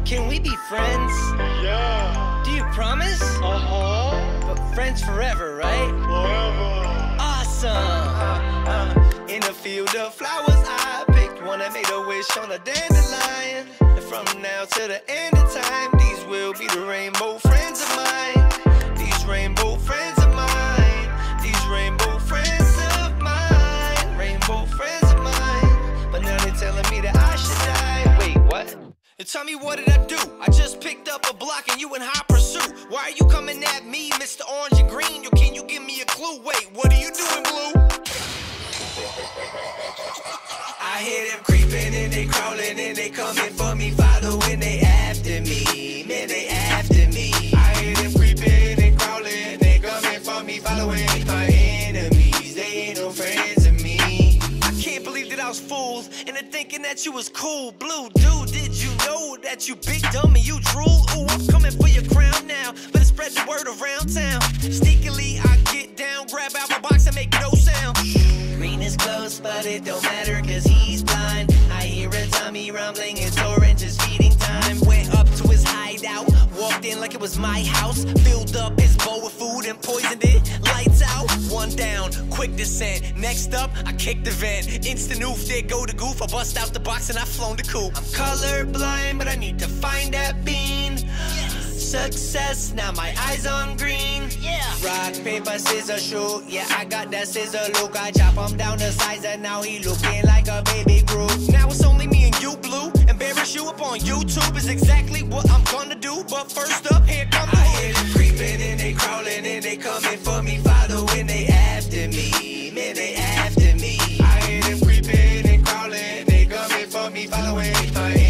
Can we be friends? Yeah. Do you promise? But friends forever, right? Forever. Awesome. In a field of flowers, I picked one that made a wish on a dandelion. And from now to the end of time, these will be the rainbow friends of mine. These rainbow friends of mine. These rainbow friends of mine. Rainbow friends of mine. But now they're telling me that I should die. Wait, what? And tell me, what did I do? I just picked up a block and you in hot pursuit. Why are you coming at me, Mr. Orange and Green? Yo, can you give me a clue? Wait, what are you doing, Blue? I hear them creeping and they crawling and they coming for me, following, they after me. Man, they after me. I hear them creeping and crawling, they coming for me, following my enemies. They ain't no friends of me. I can't believe that I was fooled into thinking that you was cool. Blue, dude, did you know that you big dumb and you drool? Ooh, I'm coming for your crown now. Better spread the word around town. Sneakily, I get down, grab out my box and make no sound. Green is close, but it don't matter cause he's blind. I hear a tummy rumbling, it's orange, it's feeding time. Went up to his hideout, walked in like it was my house. Filled up his bowl with food and poisoned it. Lights out, one down, quick descent. Next up, I kick the vent. Instant oof, there go the goof. I bust out the box and I flown the coop. I'm colorblind, but I need to find that bean. Success, now my eyes on green. Rock, paper, scissors, shoot. Yeah, I got that scissor look. I chop him down to size and now he looking like a baby Groot. Now it's only me and you, Blue. Embarrass you up on YouTube is exactly what I'm gonna do. But first up, here come the I hear them creeping and they crawling and they coming for me, following, they after me. Man, they after me. I hear them creeping and crawling, they coming for me, following my